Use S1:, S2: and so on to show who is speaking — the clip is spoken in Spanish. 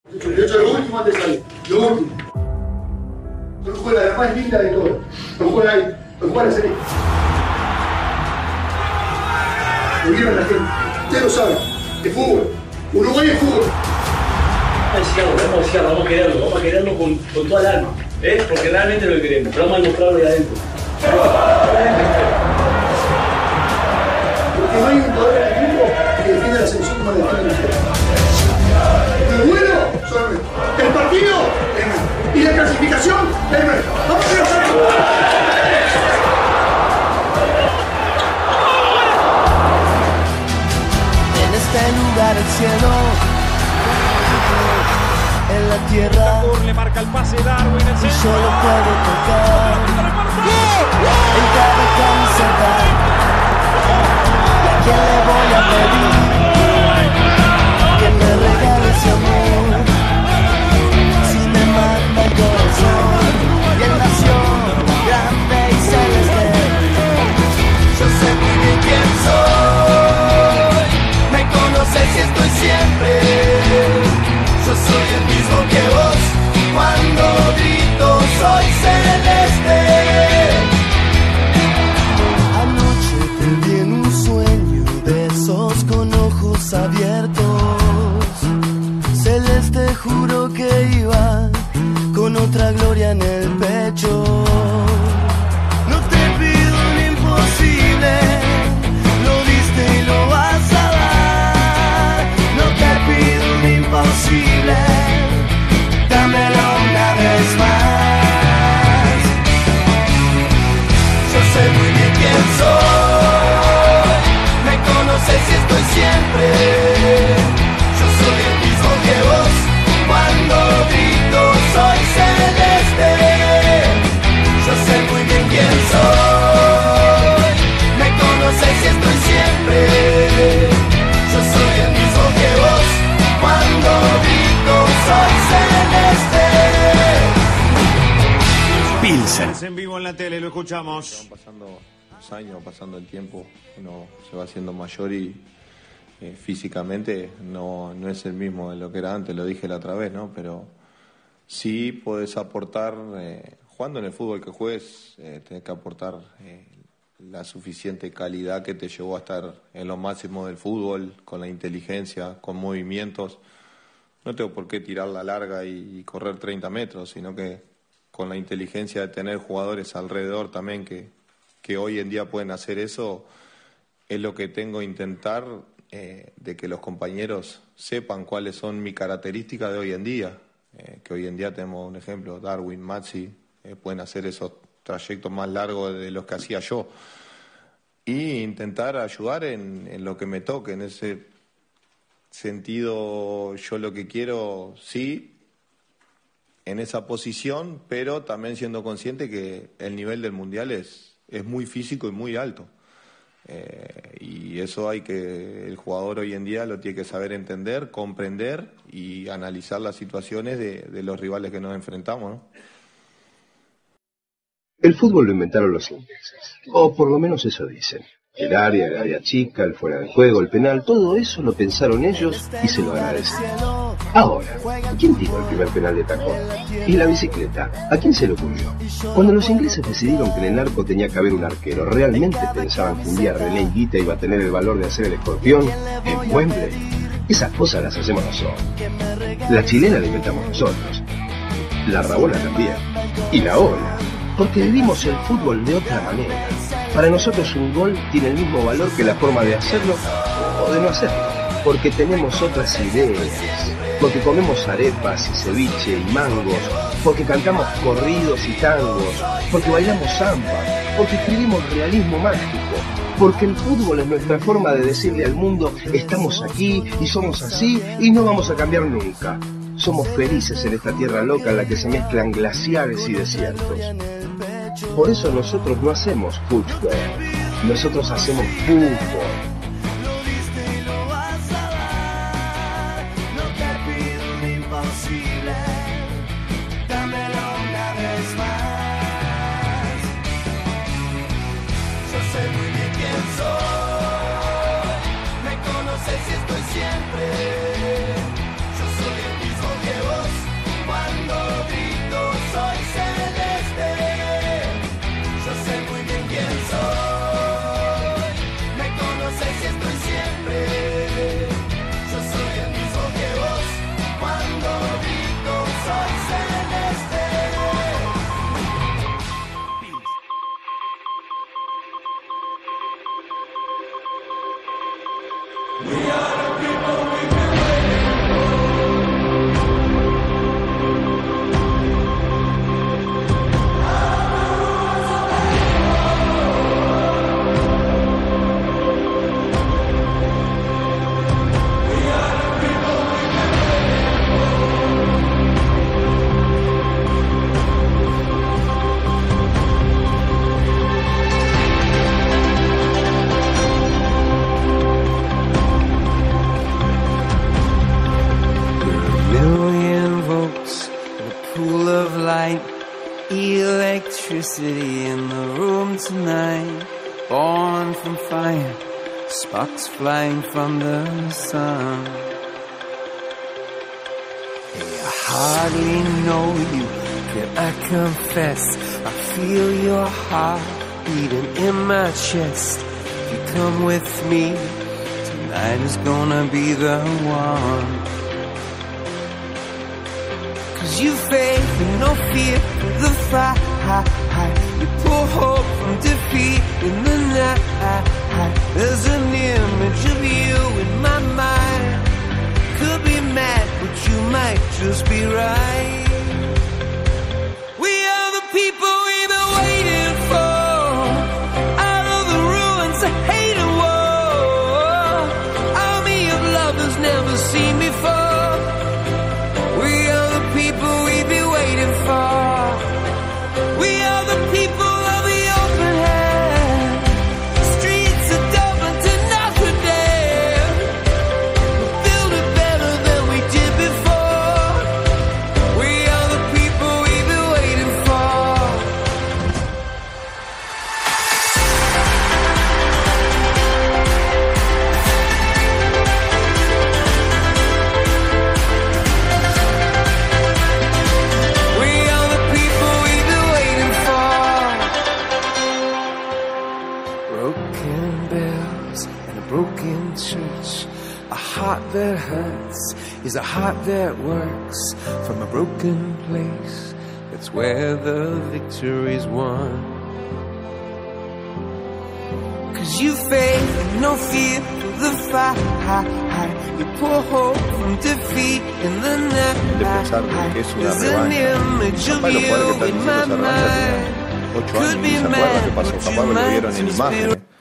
S1: De hecho, lo último antes de salir. Lo último. Yo juego la más linda de todas. Lo juego ahí. Lo juego a la serie. Lo vieron la gente. Ustedes lo saben. Es fútbol. Uruguay es fútbol.
S2: Vamos a quererlo con toda el alma. Porque realmente lo queremos. Pero vamos a demostrarlo ahí adentro.
S1: Porque no hay un jugador en el mundo que defienda la selección como la defiende ustedes. Lo bueno son el partido y la clasificación. ¡Vamos a ver!
S3: En este lugar el cielo, en la tierra,
S4: le marca el pase Darwin, el
S3: y solo puedo tocar en cada camiseta. ¿Y a quién le voy a pedir que me regale ese amor? Si me manda el corazón y en nación grande y celeste, yo sé muy bien quién soy. Me conoces y estoy siempre. Yo soy el mismo que vos cuando grito soy celeste. Anoche te vi en un sueño de esos con ojos abiertos. Celeste juro que iba con otra gloria en el pecho. No te pido lo imposible, lo diste y lo vas a dar. No te pido lo imposible, dámelo una vez más. Yo sé muy bien quién soy, me conoces y estoy siempre. Yo soy el mismo que vos cuando grito soy celeste. Yo sé muy bien quién soy, me conoces y estoy siempre. Yo soy el mismo que vos cuando grito soy celeste.
S5: Pilsen.
S4: En vivo en la tele, lo escuchamos.
S6: Van pasando los años, pasando el tiempo, uno se va haciendo mayor y físicamente no es el mismo de lo que era antes, lo dije la otra vez, ¿no? Pero sí podés aportar, jugando en el fútbol que juegues, tenés que aportar la suficiente calidad que te llevó a estar en lo máximo del fútbol, con la inteligencia, con movimientos. No tengo por qué tirar la larga y correr 30 metros, sino que con la inteligencia de tener jugadores alrededor también que hoy en día pueden hacer eso, es lo que tengo que intentar, de que los compañeros sepan cuáles son mis características de hoy en día, que hoy en día tenemos un ejemplo, Darwin, Maxi, pueden hacer esos trayectos más largos de los que hacía yo, y intentar ayudar en lo que me toque. En ese sentido, yo lo que quiero, sí, en esa posición, pero también siendo consciente que el nivel del Mundial es muy físico y muy alto. Y eso el jugador hoy en día lo tiene que saber entender, comprender y analizar las situaciones de los rivales que nos enfrentamos, ¿no?
S7: El fútbol lo inventaron los ingleses, o por lo menos eso dicen. El área chica, el fuera de juego, el penal, todo eso lo pensaron ellos y se lo agradecen. Ahora, ¿quién tiró el primer penal de tacón? ¿Y la bicicleta? ¿A quién se le ocurrió? Cuando los ingleses decidieron que en el arco tenía que haber un arquero, ¿realmente pensaban que un día René Higuita iba a tener el valor de hacer el escorpión en Wembley? Esas cosas las hacemos nosotros. La chilena la inventamos nosotros. La rabona también. Y la ola. Porque vivimos el fútbol de otra manera. Para nosotros un gol tiene el mismo valor que la forma de hacerlo o de no hacerlo. Porque tenemos otras ideas. Porque comemos arepas y ceviche y mangos. Porque cantamos corridos y tangos. Porque bailamos samba. Porque escribimos realismo mágico. Porque el fútbol es nuestra forma de decirle al mundo: estamos aquí y somos así y no vamos a cambiar nunca. Somos felices en esta tierra loca en la que se mezclan glaciares y desiertos. Por eso nosotros no hacemos fútbol, nosotros hacemos fútbol.
S3: Me conoces y estoy siempre. Yo soy el mismo que Electricity in the room tonight, born from fire, sparks flying from the sun. Hey, I hardly know you, can I confess? I feel your heart beating in my chest. If you come with me, tonight is gonna be the one. 'Cause you faith and no fear for the fight. You pull hope from defeat in the night. There's an image of you in my mind. Could be mad, but you might just be right. We are the people we've been waiting for. Out of the ruins of hate and war, army of lovers never seen before. We are the people we've been waiting for. We are the people of the open hand. Streets of Dublin to Notre Dame. We'll build it better than we did before. We are the people we've been waiting for. We are the people we've been waiting for. Broken bells and a broken church. A heart that hurts is a heart that works. From a broken place, that's where the victory's won. 'Cause you faith and no fear for the fight. You pour hope from defeat in the night.
S6: De pensar que es una
S3: There's an
S6: revancha.
S3: image of
S6: Capaz los jugadores que
S3: you
S6: están
S3: in
S6: diciendo
S3: my
S6: esa revancha
S3: mind.
S6: tenían 8
S3: Could
S6: años,
S3: be
S6: ni se acuerdan qué
S3: mad,
S6: pasó,
S3: but
S6: capaz
S3: you
S6: lo vieron
S3: might
S6: en
S3: just be
S6: imágenes.